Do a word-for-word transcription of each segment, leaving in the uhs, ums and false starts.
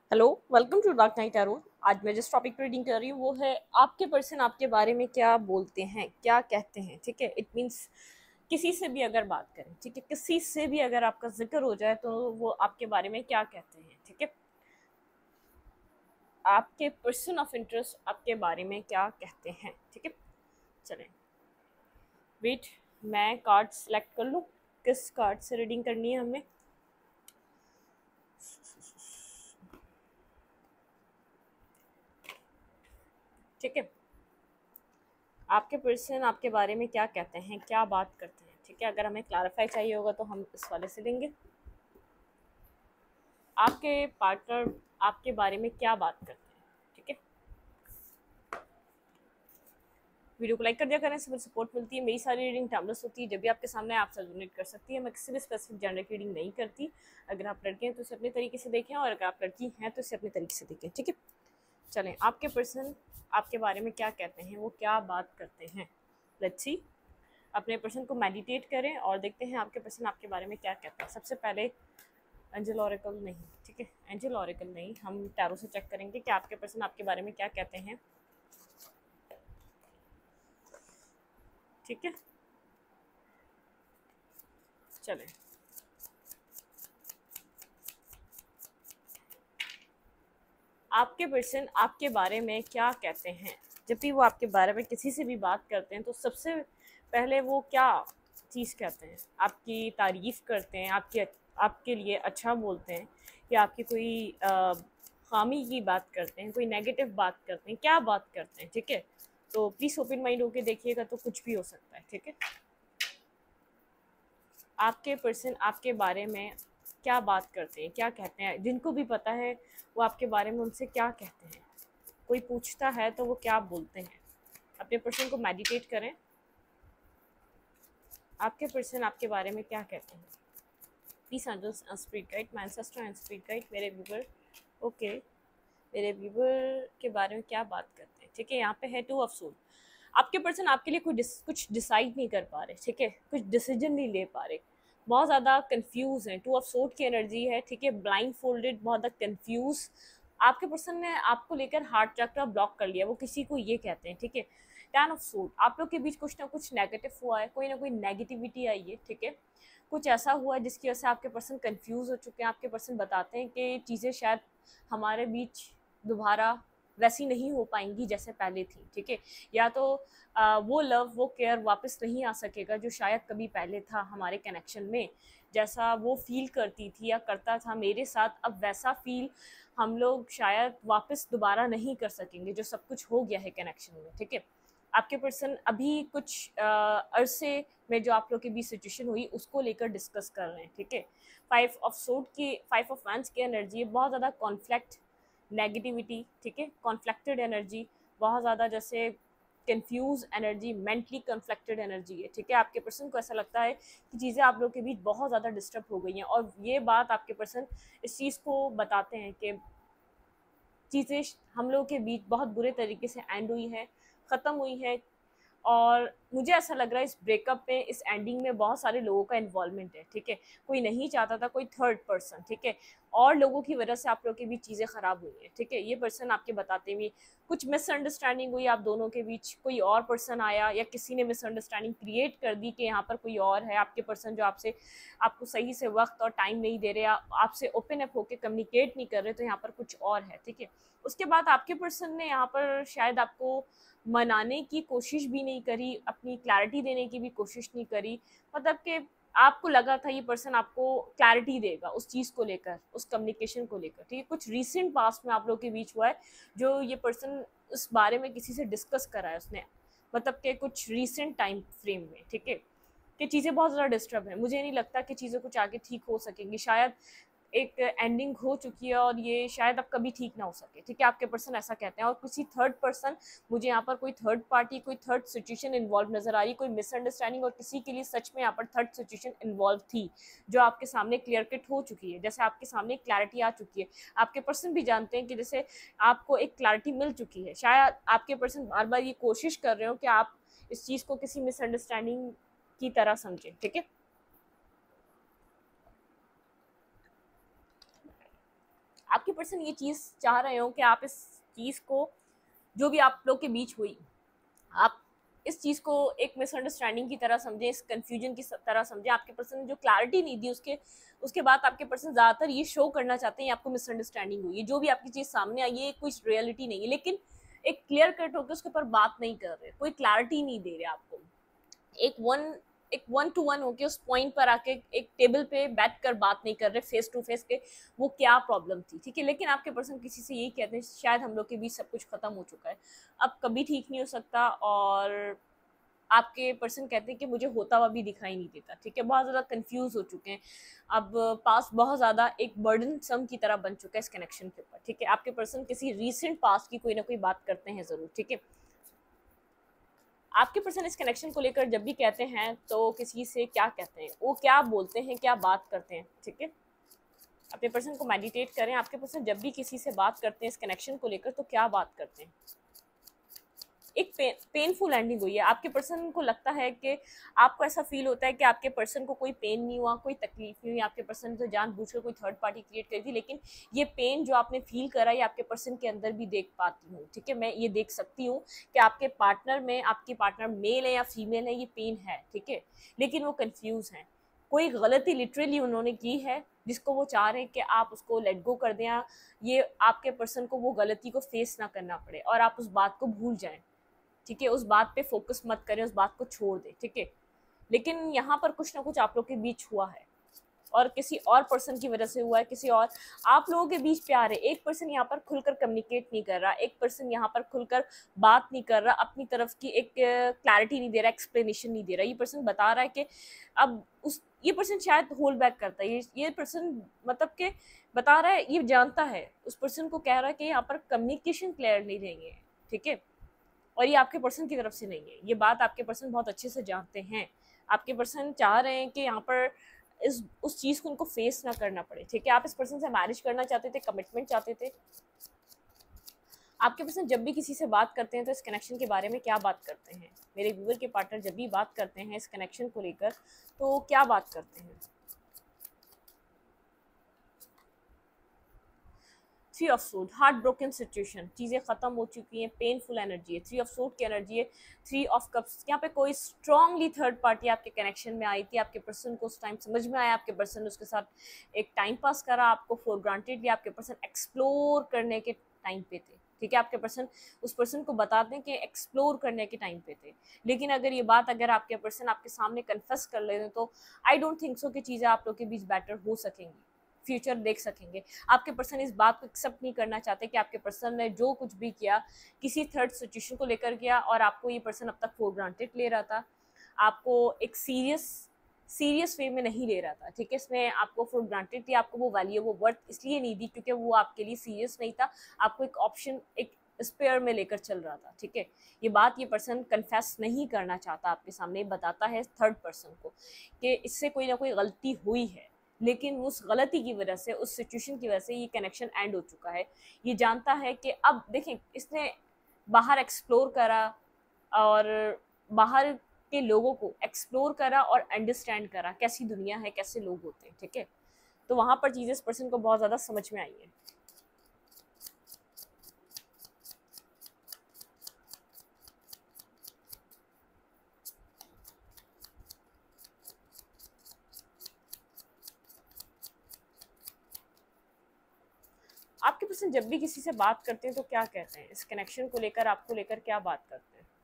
Hello, welcome to dark night arrow. आज मैं जिस टॉपिक पर रीडिंग कर रही हूँ वो है आपके पर्सन आपके बारे में क्या बोलते हैं, क्या कहते हैं। ठीक है, इट मीन्स किसी से भी अगर बात करें, ठीक है, किसी से भी अगर आपका जिक्र हो जाए तो वो आपके बारे में क्या कहते हैं। ठीक है, आपके पर्सन ऑफ इंटरेस्ट आपके बारे में क्या कहते हैं। ठीक है, चलें, वेट, मैं कार्ड सेलेक्ट कर लूँ। किस कार्ड से रीडिंग करनी है हमें? ठीक है, आपके पर्सन आपके बारे में क्या कहते हैं, क्या बात करते हैं। ठीक है, अगर हमें क्लैरिफाई चाहिए होगा तो हम इस वाले से लेंगे। आपके पार्टनर आपके बारे में क्या बात करते हैं। ठीक है, वीडियो को लाइक कर दिया करें, इससे मुझे सपोर्ट मिलती है। मेरी सारी रीडिंग टाइमलेस होती है, जब भी आपके सामने आप सब डोनेट कर सकती है। मैं किसी भी स्पेसिफिक जेंडर की रीडिंग नहीं करती। अगर आप लड़के हैं तो इसे अपने तरीके से देखें, और अगर आप लड़की हैं तो इसे अपने तरीके से देखें। ठीक है, चलें, आपके पर्सन आपके बारे में क्या कहते हैं, वो क्या बात करते हैं। लेट्स सी, अपने पर्सन को मेडिटेट करें और देखते हैं आपके पर्सन आपके बारे में क्या कहते हैं। सबसे पहले एंजल ओरेकल नहीं, ठीक है, एंजल ओरेकल नहीं, हम टैरो से चेक करेंगे कि आपके पर्सन आपके बारे में क्या कहते हैं। ठीक है, चलें, आपके पर्सन आपके बारे में क्या कहते हैं। जब भी वो आपके बारे में किसी से भी बात करते हैं तो सबसे पहले वो क्या चीज़ कहते हैं, आपकी तारीफ़ करते हैं, आपके आपके लिए अच्छा बोलते हैं, या आपकी कोई आ, खामी की बात करते हैं, कोई नेगेटिव बात करते हैं, क्या बात करते हैं। ठीक है, तो प्लीज़ ओपन माइंड होके देखिएगा, तो कुछ भी हो सकता है। ठीक है, आपके पर्सन आपके बारे में क्या बात करते हैं, क्या कहते हैं, जिनको भी पता है वो आपके बारे में उनसे क्या कहते हैं। कोई पूछता है तो वो क्या बोलते हैं। अपने पर्सन को मेडिटेट करें, आपके पर्सन आपके बारे में क्या कहते हैं। Please angels and spirit guide, my ancestor and spirit guide, मेरे व्यूवर, ओके, मेरे व्यूवर के बारे में क्या बात करते हैं। ठीक है, यहाँ पे है टू ऑफ सोल। आपके पर्सन आपके लिए कोई डिस, कुछ डिसाइड नहीं कर पा रहे। ठीक है, कुछ डिसीजन नहीं ले पा रहे, बहुत ज़्यादा कंफ्यूज हैं। टू ऑफ सोर्ड की एनर्जी है। ठीक है, ब्लाइंड फोल्डेड, बहुत ज़्यादा कंफ्यूज। आपके पर्सन ने आपको लेकर हार्ट चक्र ब्लॉक कर लिया, वो किसी को ये कहते हैं। ठीक है, टेन ऑफ सोर्ड, आप लोग के बीच कुछ ना कुछ नेगेटिव हुआ है, कोई ना कोई नेगेटिविटी आई है। ठीक है, कुछ ऐसा हुआ है जिसकी वजह से आपके पर्सन कंफ्यूज हो चुके हैं। आपके पर्सन बताते हैं कि चीज़ें शायद हमारे बीच दोबारा वैसी नहीं हो पाएंगी जैसे पहले थी। ठीक है, या तो आ, वो लव वो केयर वापस नहीं आ सकेगा जो शायद कभी पहले था हमारे कनेक्शन में। जैसा वो फील करती थी या करता था मेरे साथ, अब वैसा फील हम लोग शायद वापस दोबारा नहीं कर सकेंगे, जो सब कुछ हो गया है कनेक्शन में। ठीक है, आपके पर्सन अभी कुछ अरसे में जो आप लोग के बीच सिचुएशन हुई उसको लेकर डिस्कस कर रहे हैं। ठीक है, फाइव ऑफ सोर्ड की फाइव ऑफ वैंस की एनर्जी है, बहुत ज़्यादा कॉन्फ्लिक्ट, नेगेटिविटी। ठीक है, कॉन्फ्लिक्टेड एनर्जी, बहुत ज़्यादा जैसे confuse energy, mentally conflicted energy है। ठीक है, आपके पर्सन को ऐसा लगता है कि चीज़ें आप लोग के बीच बहुत ज़्यादा डिस्टर्ब हो गई हैं, और ये बात आपके पर्सन इस चीज़ को बताते हैं कि चीज़ें हम लोग के बीच बहुत बुरे तरीके से एंड हुई है, ख़त्म हुई है। और मुझे ऐसा लग रहा है इस ब्रेकअप में, इस एंडिंग में बहुत सारे लोगों का इन्वॉल्वमेंट है। ठीक है, कोई नहीं चाहता था, कोई थर्ड पर्सन। ठीक है, और लोगों की वजह से आप लोगों के बीच चीज़ें ख़राब हुई हैं। ठीक है, ये पर्सन आपके बताते हुए कुछ मिसअंडरस्टैंडिंग हुई आप दोनों के बीच, कोई और पर्सन आया या किसी ने मिसअंडरस्टैंडिंग क्रिएट कर दी कि यहाँ पर कोई और है। आपके पर्सन जो आपसे आपको सही से वक्त और टाइम नहीं दे रहे, आपसे ओपन अप होकर कम्युनिकेट नहीं कर रहे, तो यहाँ पर कुछ और है। ठीक है, उसके बाद आपके पर्सन ने यहाँ पर शायद आपको मनाने की कोशिश भी नहीं करी, अपनी क्लैरिटी देने की भी कोशिश नहीं करी। मतलब कि आपको लगा था ये पर्सन आपको क्लैरिटी देगा उस चीज़ को लेकर, उस कम्युनिकेशन को लेकर। ठीक है, कुछ रीसेंट पास्ट में आप लोग के बीच हुआ है जो ये पर्सन उस बारे में किसी से डिस्कस करा है उसने, मतलब कि कुछ रीसेंट टाइम फ्रेम में। ठीक है, कि चीज़ें बहुत ज़्यादा डिस्टर्ब हैं, मुझे नहीं लगता कि चीज़ें कुछ आगे ठीक हो सकेंगी। शायद एक एंडिंग हो चुकी है और ये शायद अब कभी ठीक ना हो सके। ठीक है, आपके पर्सन ऐसा कहते हैं। और किसी थर्ड पर्सन, मुझे यहाँ पर कोई थर्ड पार्टी, कोई थर्ड सिचुएशन इन्वॉल्व नजर आ रही, कोई मिसअंडरस्टैंडिंग, और किसी के लिए सच में यहाँ पर थर्ड सिचुएशन इन्वॉल्व थी जो आपके सामने क्लियर कट हो चुकी है। जैसे आपके सामने क्लैरिटी आ चुकी है, आपके पर्सन भी जानते हैं कि जैसे आपको एक क्लैरिटी मिल चुकी है। शायद आपके पर्सन बार बार ये कोशिश कर रहे हो कि आप इस चीज़ को किसी मिसअंडरस्टैंडिंग की तरह समझें। ठीक है, आपके पर्सन ये चीज़ चाह रहे हो कि आप इस चीज़ को, जो भी आप लोग के बीच हुई, आप इस चीज़ को एक मिसअंडरस्टैंडिंग की तरह समझें, इस कंफ्यूजन की तरह समझें। आपके पर्सन ने जो क्लैरिटी नहीं दी, उसके उसके बाद आपके पर्सन ज़्यादातर ये शो करना चाहते हैं आपको मिसअंडरस्टैंडिंग हुई है, जो भी आपकी चीज़ सामने आई है कुछ रियलिटी नहीं है, लेकिन एक क्लियर कट होकर उसके ऊपर बात नहीं कर रहे, कोई क्लैरिटी नहीं दे रहे आपको। एक वन एक वन टू वन होके उस पॉइंट पर आके एक टेबल पे बैठ कर बात नहीं कर रहे फेस टू फेस के वो क्या प्रॉब्लम थी, ठीक है। लेकिन आपके पर्सन किसी से यही कहते हैं शायद हम लोग के बीच सब कुछ खत्म हो चुका है, अब कभी ठीक नहीं हो सकता, और आपके पर्सन कहते हैं कि मुझे होता हुआ भी दिखाई नहीं देता, ठीक है। बहुत ज़्यादा कंफ्यूज हो चुके हैं, अब पास बहुत ज़्यादा एक बर्डन सम की तरह बन चुका है इस कनेक्शन के ऊपर, ठीक है। आपके पर्सन किसी रीसेंट पास्ट की कोई ना कोई बात करते हैं ज़रूर, ठीक है। आपके पर्सन इस कनेक्शन को लेकर जब भी कहते हैं तो किसी से क्या कहते हैं, वो क्या बोलते हैं, क्या बात करते हैं, ठीक है। अपने पर्सन को मेडिटेट करें, आपके पर्सन जब भी किसी से बात करते हैं इस कनेक्शन को लेकर तो क्या बात करते हैं। एक पेन पेनफुल एंडिंग हुई है, आपके पर्सन को लगता है कि आपको ऐसा फील होता है कि आपके पर्सन को कोई पेन नहीं हुआ, कोई तकलीफ नहीं हुई, आपके पर्सन ने तो जानबूझकर कोई थर्ड पार्टी क्रिएट करी थी, लेकिन ये पेन जो आपने फील करा ये आपके पर्सन के अंदर भी देख पाती हूँ, ठीक है। मैं ये देख सकती हूँ कि आपके पार्टनर में, आपके पार्टनर मेल है या फीमेल है, ये पेन है, ठीक है, लेकिन वो कन्फ्यूज हैं। कोई गलती लिटरली उन्होंने की है जिसको वो चाह रहे हैं कि आप उसको लेट गो कर दें, ये आपके पर्सन को वो गलती को फेस ना करना पड़े और आप उस बात को भूल जाएं, ठीक है। उस बात पे फोकस मत करें, उस बात को छोड़ दें, ठीक है। लेकिन यहाँ पर कुछ ना कुछ आप लोग के बीच हुआ है और किसी और पर्सन की वजह से हुआ है, किसी और आप लोगों के बीच प्यार है। एक पर्सन यहाँ पर खुलकर कम्युनिकेट नहीं कर रहा, एक पर्सन यहाँ पर खुलकर बात नहीं कर रहा, अपनी तरफ की एक क्लैरिटी नहीं दे रहा, एक्सप्लेनेशन नहीं दे रहा। ये पर्सन बता रहा है कि अब उस ये पर्सन शायद होल्ड बैक करता है, ये ये पर्सन मतलब कि बता रहा है, ये जानता है, उस पर्सन को कह रहा है कि यहाँ पर कम्युनिकेशन क्लियर नहीं रहेंगे, ठीक है। और ये आपके पर्सन की तरफ से नहीं है, ये बात आपके पर्सन बहुत अच्छे से जानते हैं। आपके पर्सन चाह रहे हैं कि यहाँ पर इस उस चीज़ को उनको फेस ना करना पड़े, ठीक है। आप इस पर्सन से मैरिज करना चाहते थे, कमिटमेंट चाहते थे। आपके पर्सन जब भी किसी से बात करते हैं तो इस कनेक्शन के बारे में क्या बात करते हैं, मेरे व्यूअर के पार्टनर जब भी बात करते हैं इस कनेक्शन को लेकर तो क्या बात करते हैं। Three of suit, heart broken situation, चीज़ें ख़त्म हो चुकी हैं, पेनफुल एनर्जी है। थ्री ऑफ सूट की एनर्जी है। थ्री ऑफ कप्स, यहाँ पे कोई स्ट्रांगली थर्ड पार्टी आपके कनेक्शन में आई थी, आपके पर्सन को उस टाइम समझ में आया, आपके पर्सन ने उसके साथ एक टाइम पास करा, आपको फॉर ग्रांटेड लिया, आपके पर्सन एक्सप्लोर करने के टाइम पे थे, ठीक है। आपके पर्सन उस पर्सन को बताते हैं कि एक्सप्लोर करने के टाइम पे थे, लेकिन अगर ये बात अगर आपके पर्सन आपके सामने कन्फेस कर ले तो आई डोंट थिंक सो कि चीज़ें आप लोग के बीच बेटर हो सकेंगी, फ्यूचर देख सकेंगे। आपके पर्सन इस बात को एक्सेप्ट नहीं करना चाहते कि आपके पर्सन ने जो कुछ भी किया किसी थर्ड सिचुएशन को लेकर किया और आपको ये पर्सन अब तक फॉर ग्रांटेड ले रहा था, आपको एक सीरियस सीरियस वे में नहीं ले रहा था, ठीक है। इसने आपको फॉर ग्रांटेड थी, आपको वो वैल्यू वो वर्थ इसलिए नहीं दी क्योंकि वो आपके लिए सीरियस नहीं था, आपको एक ऑप्शन एक स्पेयर में लेकर चल रहा था, ठीक है। ये बात ये पर्सन कन्फेस नहीं करना चाहता आपके सामने, बताता है थर्ड पर्सन को कि इससे कोई ना कोई गलती हुई है, लेकिन उस गलती की वजह से, उस सिचुएशन की वजह से ये कनेक्शन एंड हो चुका है। ये जानता है कि अब देखें, इसने बाहर एक्सप्लोर करा और बाहर के लोगों को एक्सप्लोर करा और अंडरस्टैंड करा कैसी दुनिया है, कैसे लोग होते हैं, ठीक है। तो वहाँ पर चीज़ें इस पर्सन को बहुत ज़्यादा समझ में आई है। आपके पर्सन जब भी किसी से बात करते हैं तो क्या कहते हैं, इस कनेक्शन को लेकर आपको लेकर क्या बात करते हैं।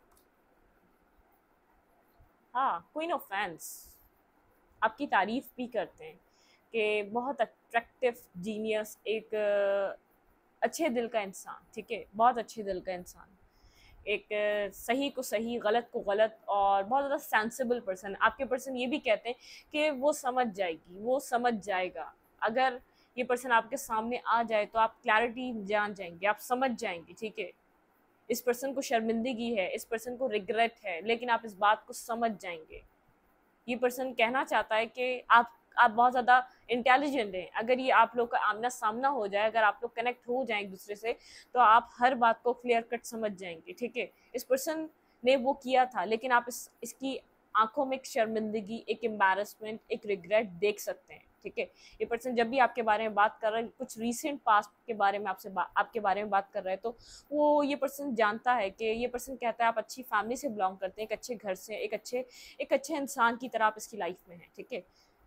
हाँ, क्वीन ऑफ फैंस, आपकी तारीफ भी करते हैं कि बहुत अट्रैक्टिव, जीनियस, एक अच्छे दिल का इंसान, ठीक है, बहुत अच्छे दिल का इंसान, एक सही को सही, गलत को गलत, और बहुत ज़्यादा सेंसिबल पर्सन। आपके पर्सन ये भी कहते हैं कि वो समझ जाएगी, वो समझ जाएगा, अगर ये पर्सन आपके सामने आ जाए तो आप क्लैरिटी जान जाएंगे, आप समझ जाएंगे, ठीक है। इस पर्सन को शर्मिंदगी है, इस पर्सन को रिग्रेट है, लेकिन आप इस बात को समझ जाएंगे। ये पर्सन कहना चाहता है कि आप आप बहुत ज़्यादा इंटेलिजेंट हैं, अगर ये आप लोग का आमना सामना हो जाए, अगर आप लोग कनेक्ट हो जाए एक दूसरे से तो आप हर बात को क्लियर कट समझ जाएंगे, ठीक है। इस पर्सन ने वो किया था, लेकिन आप इस इसकी आंखों में एक शर्मिंदगी, एक एम्बैरसमेंट, एक रिग्रेट देख सकते हैं, ठीक है। ये पर्सन जब भी आपके बारे में बात कर रहा है, कुछ रीसेंट पास्ट के बारे में आपसे आपके बारे में बात कर रहा है, तो वो ये पर्सन जानता है कि ये पर्सन कहता है आप अच्छी फैमिली से बिलोंग करते हैं, एक अच्छे घर से, एक अच्छे एक अच्छे इंसान की तरह आप इसकी लाइफ में हैं, ठीक है।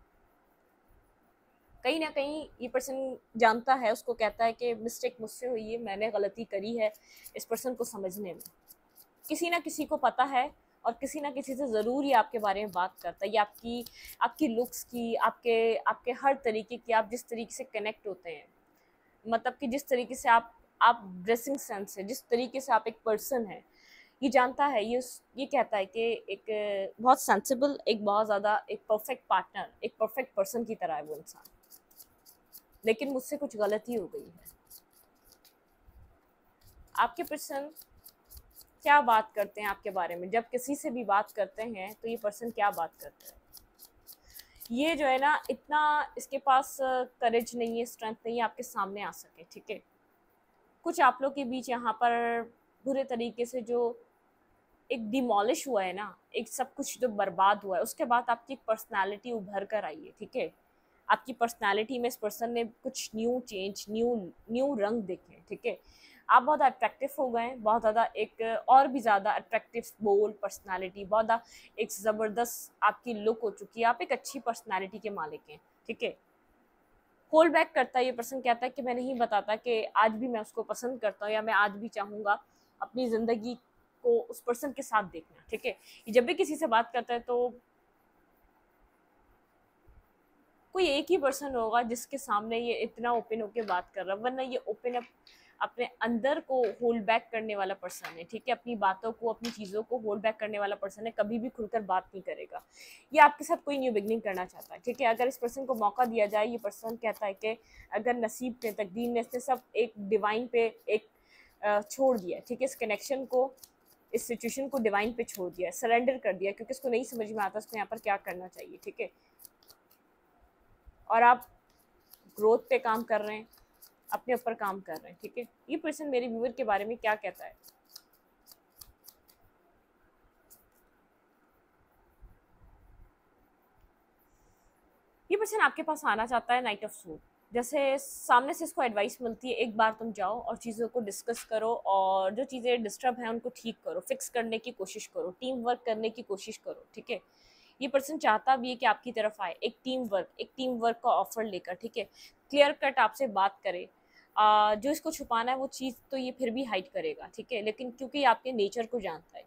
कहीं ना कहीं ये पर्सन जानता है, उसको कहता है कि मिस्टेक मुझसे हुई है, मैंने गलती करी है इस पर्सन को समझने में। किसी ना किसी को पता है और किसी ना किसी से ज़रूर ये आपके बारे में बात करता है। ये आपकी आपकी लुक्स की, आपके आपके हर तरीके की, आप जिस तरीके से कनेक्ट होते हैं, मतलब कि जिस तरीके से आप आप ड्रेसिंग सेंस है, जिस तरीके से आप एक पर्सन है, ये जानता है। ये ये कहता है कि एक बहुत सेंसिबल, एक बहुत ज़्यादा एक परफेक्ट पार्टनर, एक परफेक्ट पर्सन की तरह है वो इंसान, लेकिन मुझसे कुछ गलती हो गई है। आपके पर्सन क्या बात करते हैं आपके बारे में? जब किसी से भी बात करते हैं तो ये पर्सन क्या बात करता है? ये जो है ना, इतना इसके पास करेज नहीं है, स्ट्रेंथ नहीं है आपके सामने आ सके, ठीक है। कुछ आप लोग के बीच यहाँ पर बुरे तरीके से जो एक डिमोलिश हुआ है ना, एक सब कुछ जो बर्बाद हुआ है, उसके बाद आपकी एक पर्सनालिटी उभर कर आई है, ठीक है। आपकी पर्सनालिटी में इस पर्सन ने कुछ न्यू चेंज, न्यू न्यू रंग देखे, ठीक है। आप बहुत अट्रैक्टिव हो गए, बहुत ज़्यादा एक और भी ज़्यादा अट्रैक्टिव, बोल्ड पर्सनालिटी, बहुत ज़्यादा एक ज़बरदस्त आपकी लुक हो चुकी है, आप एक अच्छी पर्सनालिटी के मालिक हैं, ठीक है। होल्ड बैक करता है ये पर्सन, कहता है कि मैं नहीं बताता कि आज भी मैं उसको पसंद करता हूँ या मैं आज भी चाहूँगा अपनी ज़िंदगी को उस पर्सन के साथ देखना, ठीक है। ये जब भी किसी से बात करता है तो कोई एक ही पर्सन होगा जिसके सामने ये इतना ओपन होकर बात कर रहा है, वरना ये ओपन अप अपने अंदर को होल्ड बैक करने वाला पर्सन है, ठीक है। अपनी बातों को, अपनी चीज़ों को होल्ड बैक करने वाला पर्सन है, कभी भी खुलकर बात नहीं करेगा। ये आपके साथ कोई न्यू बिगनिंग करना चाहता है, ठीक है। अगर इस पर्सन को मौका दिया जाए, ये पर्सन कहता है कि अगर नसीब ने, तकदीर ने इसने सब एक डिवाइन पे एक छोड़ दिया, ठीक है, इस कनेक्शन को, इस सिचुएशन को डिवाइन पे छोड़ दिया, सरेंडर कर दिया, क्योंकि इसको नहीं समझ में आता इसको यहाँ पर क्या करना चाहिए, ठीक है। और आप ग्रोथ पे काम कर रहे हैं, अपने ऊपर काम कर रहे हैं, ठीक है। ये पर्सन मेरे व्यूअर के बारे में क्या कहता है? ये पर्सन आपके पास आना चाहता है नाइट ऑफ सोड। जैसे सामने से इसको एडवाइस मिलती है, एक बार तुम जाओ और चीज़ों को डिस्कस करो और जो चीज़ें डिस्टर्ब हैं उनको ठीक करो, फिक्स करने की कोशिश करो, टीम वर्क करने की कोशिश करो, ठीक है। ये पर्सन चाहता भी है कि आपकी तरफ आए, एक टीम वर्क एक टीम वर्क का ऑफर लेकर, ठीक है। क्लियर कट आपसे बात करे। आ, जो इसको छुपाना है वो चीज़ तो ये फिर भी हाइड करेगा, ठीक है, लेकिन क्योंकि ये आपके नेचर को जानता है।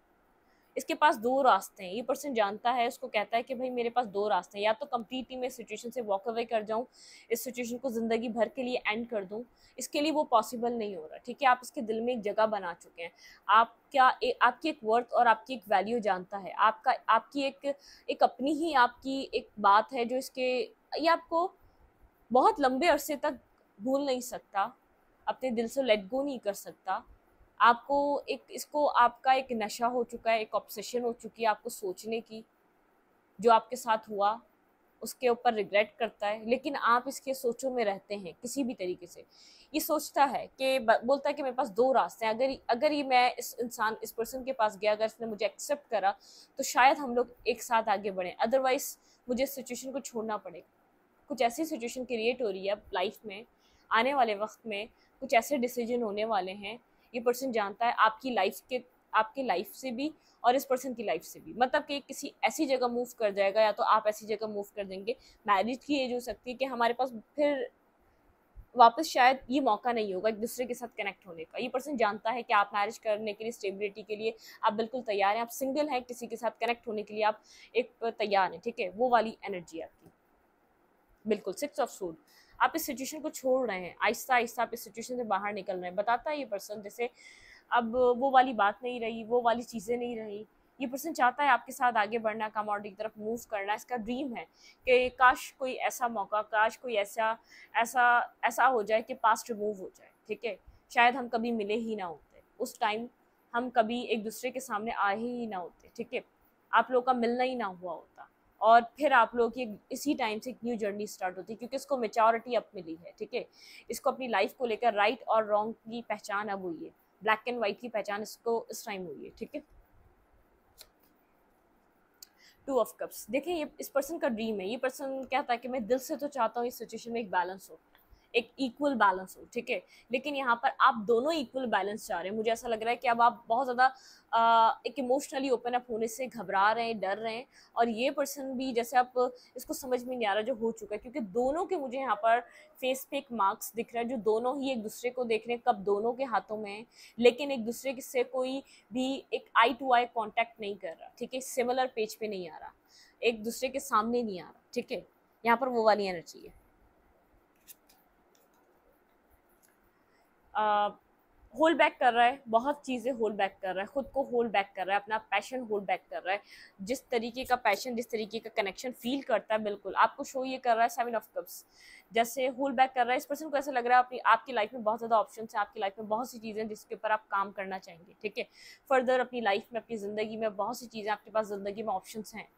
इसके पास दो रास्ते हैं, ये पर्सन जानता है, उसको कहता है कि भाई मेरे पास दो रास्ते हैं, या तो कम्प्लीटली मैं इस सिचुएशन से वॉक अवे कर जाऊँ, इस सिचुएशन को ज़िंदगी भर के लिए एंड कर दूँ। इसके लिए वो पॉसिबल नहीं हो रहा, ठीक है। आप इसके दिल में एक जगह बना चुके हैं। आप क्या ए, आपकी एक वर्थ और आपकी एक वैल्यू जानता है। आपका आपकी एक एक अपनी ही आपकी एक बात है जो इसके ये आपको बहुत लंबे अरसे तक भूल नहीं सकता, अपने दिल से लेट गो नहीं कर सकता। आपको एक इसको आपका एक नशा हो चुका है, एक ऑब्सेशन हो चुकी है आपको सोचने की, जो आपके साथ हुआ उसके ऊपर रिग्रेट करता है, लेकिन आप इसके सोचों में रहते हैं किसी भी तरीके से। ये सोचता है कि बोलता है कि मेरे पास दो रास्ते हैं, अगर अगर ये मैं इस इंसान इस पर्सन के पास गया, अगर इसने मुझे एक्सेप्ट करा तो शायद हम लोग एक साथ आगे बढ़ें, अदरवाइज मुझे इस सिचुएशन को छोड़ना पड़ेगा। कुछ ऐसी सिचुएशन क्रिएट हो रही है लाइफ में, आने वाले वक्त में कुछ ऐसे डिसीजन होने वाले हैं। ये पर्सन जानता है आपकी लाइफ के आपकी लाइफ से भी और इस पर्सन की लाइफ से भी, मतलब कि किसी ऐसी जगह मूव कर जाएगा या तो आप ऐसी जगह मूव कर देंगे। मैरिज की एज हो सकती है कि हमारे पास फिर वापस शायद ये मौका नहीं होगा एक दूसरे के साथ कनेक्ट होने का। ये पर्सन जानता है कि आप मैरिज करने के लिए, स्टेबिलिटी के लिए आप बिल्कुल तैयार हैं, आप सिंगल हैं, किसी के साथ कनेक्ट होने के लिए आप एक तैयार हैं, ठीक है। वो वाली एनर्जी आपकी बिल्कुल। सिक्स ऑफ सोड, आप इस सिचुएशन को छोड़ रहे हैं, आहिस्ता आहिस्ता आप इस सिचुएशन से बाहर निकल रहे हैं। बताता है ये पर्सन जैसे अब वो वाली बात नहीं रही, वो वाली चीज़ें नहीं रही। ये पर्सन चाहता है आपके साथ आगे बढ़ना, कमोडिटी की तरफ मूव करना। इसका ड्रीम है कि काश कोई ऐसा मौका, काश कोई ऐसा ऐसा ऐसा हो जाए कि पास्ट रिमूव हो जाए, ठीक है। शायद हम कभी मिले ही ना होते, उस टाइम हम कभी एक दूसरे के सामने आए ही ना होते, ठीक है। आप लोगों का मिलना ही ना हुआ होता और फिर आप लोगों की इसी टाइम से एक न्यू जर्नी स्टार्ट होती है, क्योंकि इसको मेच्योरिटी अब मिली है, ठीक है। इसको अपनी लाइफ को लेकर राइट और रॉन्ग की पहचान अब हुई है, ब्लैक एंड वाइट की पहचान इसको इस टाइम हुई है, ठीक है। टू ऑफ कप्स, देखिए ये इस पर्सन का ड्रीम है, ये पर्सन कहता है कि मैं दिल से तो चाहता हूँ इस सिचुएशन में एक बैलेंस हो, एक इक्वल बैलेंस हो, ठीक है, लेकिन यहाँ पर आप दोनों इक्वल बैलेंस चाह रहे हैं। मुझे ऐसा लग रहा है कि अब आप बहुत ज़्यादा एक इमोशनली ओपन अप होने से घबरा रहे हैं, डर रहे हैं, और ये पर्सन भी जैसे आप इसको समझ में नहीं आ रहा जो हो चुका है, क्योंकि दोनों के मुझे यहाँ पर फेस पे एक मार्क्स दिख रहा है, जो दोनों ही एक दूसरे को देख रहे हैं, कब दोनों के हाथों में है, लेकिन एक दूसरे से कोई भी एक आई टू आई कॉन्टैक्ट नहीं कर रहा, ठीक है, सिमिलर पेज पे नहीं आ रहा, एक दूसरे के सामने नहीं आ रहा, ठीक है, यहाँ पर वो वाली एनर्जी है। होल्ड बैक कर रहा है, बहुत चीज़ें होल्ड बैक कर रहा है, खुद को होल्ड बैक कर रहा है, अपना पैशन होल्ड बैक कर रहा है, जिस तरीके का पैशन, जिस तरीके का कनेक्शन फील करता है, बिल्कुल आपको शो ये कर रहा है सेवन ऑफ कप्स, जैसे होल्ड बैक कर रहा है। इस पर्सन को ऐसा लग रहा है अपनी आपकी लाइफ में बहुत ज़्यादा ऑप्शन है, आपकी लाइफ में बहुत सी चीज़ें जिसके ऊपर आप काम करना चाहेंगे, ठीक है, फर्दर अपनी लाइफ में, अपनी ज़िंदगी में बहुत सी चीज़ें आपके पास ज़िंदगी में ऑप्शन हैं,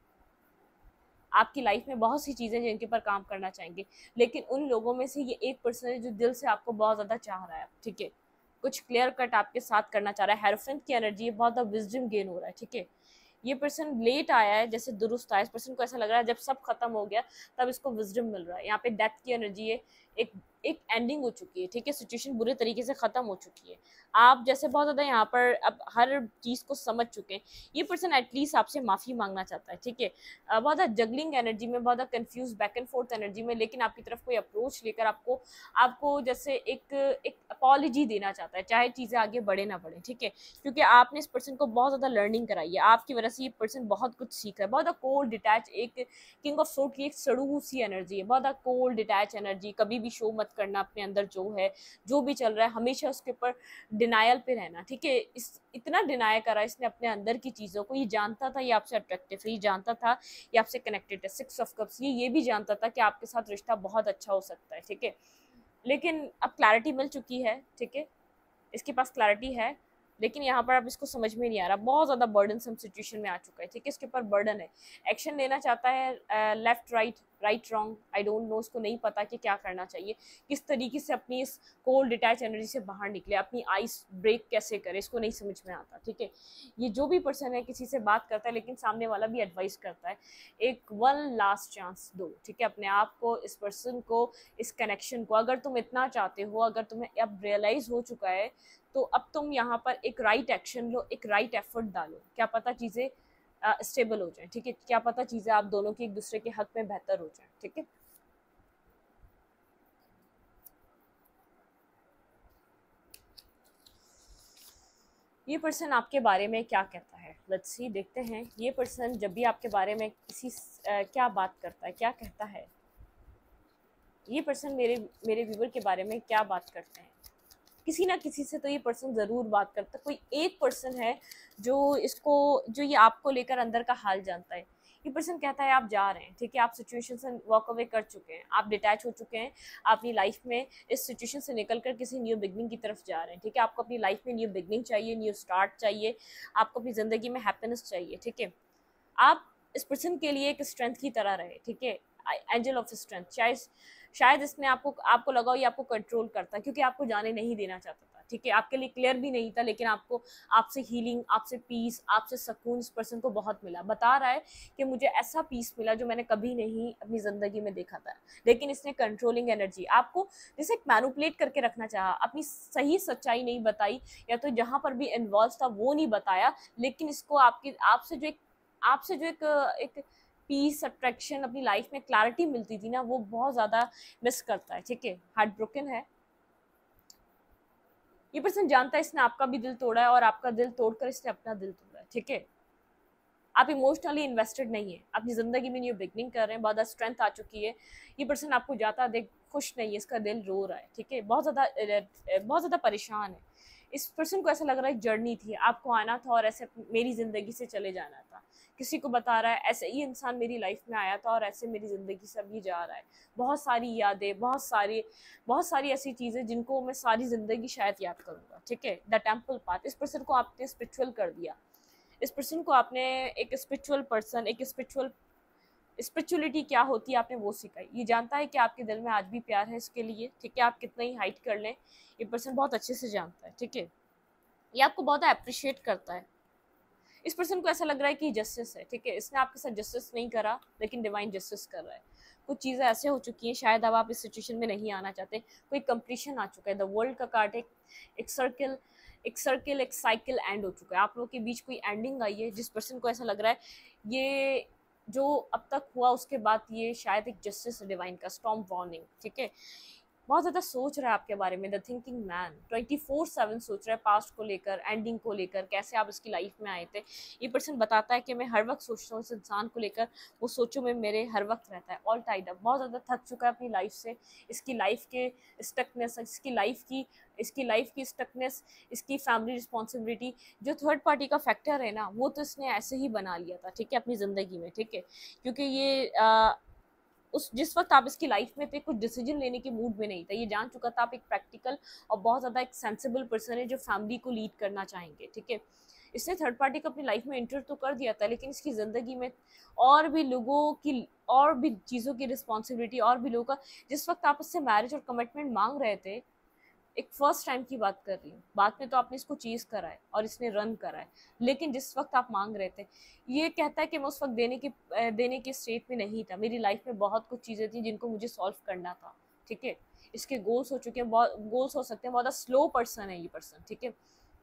आपकी लाइफ में बहुत सी चीज़ें जिनके ऊपर काम करना चाहेंगे, लेकिन उन लोगों में से ये एक पर्सन है जो दिल से आपको बहुत ज़्यादा चाह रहा है, ठीक है, कुछ क्लियर कट आपके साथ करना चाह रहा है। हेरोफेंट की एनर्जी है, बहुत ज़्यादा विजडम गेन हो रहा है, ठीक है, ये पर्सन लेट आया है, जैसे दुरुस्त आया, इस पर्सन को ऐसा लग रहा है जब सब खत्म हो गया तब इसको विजडम मिल रहा है। यहाँ पे डेथ की एनर्जी है, एक एक एंडिंग हो चुकी है, ठीक है, सिचुएशन बुरे तरीके से ख़त्म हो चुकी है, आप जैसे बहुत ज़्यादा यहाँ पर अब हर चीज़ को समझ चुके हैं। ये पर्सन एटलीस्ट आपसे माफ़ी मांगना चाहता है, ठीक है, बहुत ज़्यादा जगलिंग एनर्जी में, बहुत ज़्यादा confuse back and forth energy में, लेकिन आपकी तरफ कोई अप्रोच लेकर आपको आपको जैसे एक एक अपॉलॉजी देना चाहता है, चाहे चीज़ें आगे बढ़े ना बढ़े, ठीक है, क्योंकि आपने इस पर्सन को बहुत ज़्यादा लर्निंग कराई है, आपकी वजह से ये पर्सन बहुत कुछ सीख रहा है, बहुत ज़्यादा कोल्ड डिटैच, एक किंग ऑफ सोर्ड की एक सड़ू सी एनर्जी है, बहुत ज़्यादा कोल्ड डिटैच एनर्जी, कभी भी शो मत करना अपने अंदर जो है, जो भी चल रहा है हमेशा उसके ऊपर डिनायल पे रहना, ठीक है, इस इतना डिनाई करा इसने अपने अंदर की चीज़ों को, ये जानता था ये आपसे अट्रैक्टिव है, ये जानता था ये आपसे कनेक्टेड है, सिक्स ऑफ कप्स, ये ये भी जानता था कि आपके साथ रिश्ता बहुत अच्छा हो सकता है, ठीक है, लेकिन अब क्लैरिटी मिल चुकी है, ठीक है, इसके पास क्लैरिटी है, लेकिन यहाँ पर अब इसको समझ में नहीं आ रहा, बहुत ज़्यादा बर्डन सम सिचुएशन में आ चुका है, ठीक है, इसके ऊपर बर्डन है, एक्शन लेना चाहता है, left right right wrong I don't know, उसको नहीं पता कि क्या करना चाहिए, किस तरीके से अपनी इस कोल्ड डिटैच एनर्जी से बाहर निकले, अपनी आइस ब्रेक कैसे करे, इसको नहीं समझ में आता, ठीक है, ये जो भी पर्सन है किसी से बात करता है, लेकिन सामने वाला भी एडवाइस करता है, एक वन लास्ट चांस दो, ठीक है, अपने आप को, इस पर्सन को, इस कनेक्शन को, अगर तुम इतना चाहते हो, अगर तुम्हें अब रियलाइज़ हो चुका है, तो अब तुम यहाँ पर एक राइट एक्शन लो, एक राइट एफर्ट डालो, क्या पता चीज़ें स्टेबल हो जाए, ठीक है, क्या पता चीज़ें आप दोनों की एक दूसरे के हक में बेहतर हो जाए, ठीक है। ये पर्सन आपके बारे में क्या कहता है, लेट्स सी, देखते हैं ये पर्सन जब भी आपके बारे में किसी आ, क्या बात करता है, क्या कहता है, ये पर्सन मेरे मेरे व्यूवर के बारे में क्या बात करते हैं, किसी ना किसी से तो ये पर्सन ज़रूर बात करता है, कोई एक पर्सन है जो इसको, जो ये आपको लेकर अंदर का हाल जानता है। ये पर्सन कहता है आप जा रहे हैं, ठीक है, आप सिचुएशन से वॉक अवे कर चुके हैं, आप डिटैच हो चुके हैं, आप अपनी लाइफ में इस सिचुएशन से निकल कर किसी न्यू बिगनिंग की तरफ जा रहे हैं, ठीक है, आपको अपनी लाइफ में न्यू बिगनिंग चाहिए, न्यू स्टार्ट चाहिए, आपको अपनी ज़िंदगी में हैप्पीनेस चाहिए, ठीक है, आप इस पर्सन के लिए एक स्ट्रेंथ की तरह रहे, ठीक है, एंजल ऑफ स्ट्रेंथ, शायद शायद इसने आपको आपको लगा ये आपको कंट्रोल करता है, क्योंकि आपको जाने नहीं देना चाहता था, ठीक है, आपके लिए क्लियर भी नहीं था, लेकिन आपको आपसे हीलिंग, आपसे पीस, आपसे सुकून इस पर्सन को बहुत मिला, बता रहा है कि मुझे ऐसा पीस मिला जो मैंने कभी नहीं अपनी ज़िंदगी में देखा था, लेकिन इसने कंट्रोलिंग एनर्जी आपको जैसे मैनिपुलेट करके रखना चाहा, अपनी सही सच्चाई नहीं बताई, या तो जहाँ पर भी इन्वॉल्व था वो नहीं बताया, लेकिन इसको आपकी आपसे जो एक आपसे जो एक एक पीस, अट्रैक्शन, अपनी लाइफ में क्लैरिटी मिलती थी ना, वो बहुत ज़्यादा मिस करता है, ठीक है, हार्ट ब्रोकन है। ये पर्सन जानता है इसने आपका भी दिल तोड़ा है, और आपका दिल तोड़कर इसने अपना दिल तोड़ा है, ठीक है, आप इमोशनली इन्वेस्टेड नहीं है, अपनी ज़िंदगी में न्यू बिगनिंग कर रहे हैं, बहुत ज़्यादा स्ट्रेंथ आ चुकी है, ये पर्सन आपको जाता देख खुश नहीं है, इसका दिल रो रहा है, ठीक है, बहुत ज़्यादा बहुत ज़्यादा परेशान है, इस पर्सन को ऐसा लग रहा है जर्नी थी, आपको आना था और ऐसे मेरी ज़िंदगी से चले जाना था, किसी को बता रहा है ऐसे ही इंसान मेरी लाइफ में आया था और ऐसे मेरी ज़िंदगी से अभी जा रहा है, बहुत सारी यादें, बहुत सारी बहुत सारी ऐसी चीज़ें जिनको मैं सारी ज़िंदगी शायद याद करूँगा, ठीक है, द टेम्पल पाथ, इस पर्सन को आपने स्पिरिचुअल कर दिया, इस पर्सन को आपने एक स्पिरिचुअल पर्सन, एक स्पिरिचुअल स्पिरिचुअलिटी क्या होती है आपने वो सिखाई, ये जानता है कि आपके दिल में आज भी प्यार है इसके लिए, ठीक है, आप कितना ही हाइट कर लें, ये पर्सन बहुत अच्छे से जानता है, ठीक है, ये आपको बहुत अप्रिशिएट करता है, इस पर्सन को ऐसा लग रहा है कि जस्टिस है, ठीक है, इसने आपके साथ जस्टिस नहीं करा लेकिन डिवाइन जस्टिस कर रहा है। कुछ चीज़ें ऐसे हो चुकी हैं, शायद अब आप इस सिचुएशन में नहीं आना चाहते, कोई कंप्लीशन आ चुका है। द वर्ल्ड का कार्ड एक एक सर्कल एक सर्कल एक साइकिल एंड हो चुका है, आप लोगों के बीच कोई एंडिंग आई है। जिस पर्सन को ऐसा लग रहा है ये जो अब तक हुआ उसके बाद ये शायद एक जस्टिस डिवाइन का स्टॉर्म वार्निंग, ठीक है, बहुत ज़्यादा सोच रहा है आपके बारे में। The thinking man twenty four seven सोच रहा है पास्ट को लेकर, एंडिंग को लेकर, कैसे आप इसकी लाइफ में आए थे। ये पर्सन बताता है कि मैं हर वक्त सोचता हूँ इस इंसान को लेकर, वो सोचो में मेरे हर वक्त रहता है। ऑल टाइड अप, बहुत ज़्यादा थक चुका है अपनी लाइफ से, इसकी लाइफ के स्टकनेस, इसकी लाइफ की इसकी लाइफ की स्टकनेस, इसकी फैमिली रिस्पॉन्सिबिलिटी, जो थर्ड पार्टी का फैक्टर है ना, वो तो इसने ऐसे ही बना लिया था, ठीक है, अपनी ज़िंदगी में, ठीक है, क्योंकि ये आ, उस जिस वक्त आप इसकी लाइफ में थे कुछ डिसीजन लेने के मूड में नहीं था। ये जान चुका था आप एक प्रैक्टिकल और बहुत ज़्यादा एक सेंसिबल पर्सन है जो फैमिली को लीड करना चाहेंगे, ठीक है। इसने थर्ड पार्टी को अपनी लाइफ में इंटर तो कर दिया था, लेकिन इसकी ज़िंदगी में और भी लोगों की और भी चीज़ों की रिस्पॉन्सिबिलिटी, और भी लोगों का, जिस वक्त आप इससे मैरिज और कमिटमेंट मांग रहे थे, एक फर्स्ट टाइम की बात कर रही हूँ, बाद में तो आपने इसको चीज़ करा है और इसने रन करा है, लेकिन जिस वक्त आप मांग रहे थे, ये कहता है कि मैं उस वक्त देने की देने के स्टेट में नहीं था। मेरी लाइफ में बहुत कुछ चीज़ें थी जिनको मुझे सॉल्व करना था, ठीक है। इसके गोल्स हो चुके हैं, बहुत गोल्स हो सकते हैं, बहुत स्लो पर्सन है ये पर्सन, ठीक है।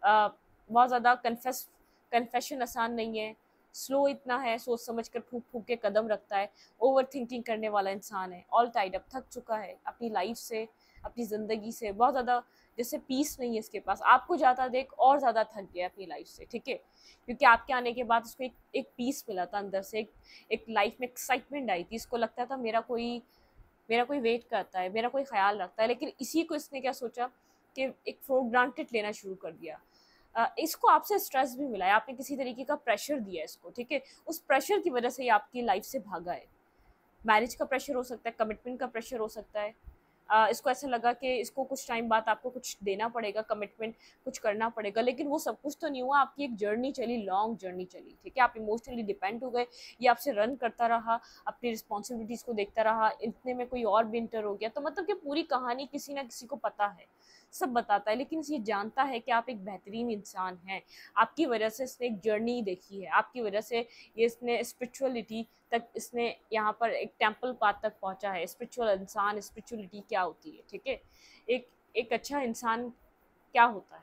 बहुत ज़्यादा कन्फेस कन्फेशन आसान नहीं है, स्लो इतना है, सोच समझ कर फूक फूक के कदम रखता है, ओवर थिंकिंग करने वाला इंसान है, ऑल टाइड अप, थक चुका है अपनी लाइफ से, अपनी ज़िंदगी से, बहुत ज़्यादा जैसे पीस नहीं है इसके पास। आपको ज़्यादा देख और ज़्यादा थक गया अपनी लाइफ से, ठीक है, क्योंकि आपके आने के बाद उसको एक एक पीस मिला था अंदर से, एक एक लाइफ में एक्साइटमेंट आई थी। इसको लगता था मेरा कोई मेरा कोई वेट करता है, मेरा कोई ख्याल रखता है, लेकिन इसी को इसने क्या सोचा कि एक फॉर ग्रांटेड लेना शुरू कर दिया। Uh, इसको आपसे स्ट्रेस भी मिला है, आपने किसी तरीके का प्रेशर दिया है इसको, ठीक है, उस प्रेशर की वजह से ये आपकी लाइफ से भागा है। मैरिज का प्रेशर हो सकता है, कमिटमेंट का प्रेशर हो सकता है। uh, इसको ऐसा लगा कि इसको कुछ टाइम बाद आपको कुछ देना पड़ेगा, कमिटमेंट कुछ करना पड़ेगा, लेकिन वो सब कुछ तो नहीं हुआ। आपकी एक जर्नी चली, लॉन्ग जर्नी चली, ठीक है, आप इमोशनली डिपेंड हो गए, ये आपसे रन करता रहा, अपनी रिस्पॉन्सिबिलिटीज़ को देखता रहा, इतने में कोई और भी इंटर हो गया। तो मतलब कि पूरी कहानी किसी ना किसी को पता है, सब बताता है, लेकिन ये जानता है कि आप एक बेहतरीन इंसान हैं। आपकी वजह से इसने एक जर्नी देखी है, आपकी वजह से ये इसने स्पिरिचुअलिटी तक, इसने यहाँ पर एक टेंपल पाथ तक पहुँचा है। स्पिरिचुअल इंसान, स्पिरिचुअलिटी क्या होती है, ठीक है, एक एक अच्छा इंसान क्या होता है।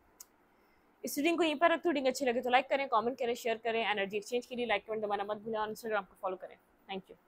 इस रीडिंग को यहीं पर रखते, रीडिंग अच्छी लगे तो लाइक करें, कमेंट करें, शेयर करें। एनर्जी एक्सचेंज के लिए लाइक कमेंट दबाना मत भूलें और इंस्टाग्राम को फॉलो करें। Thank you.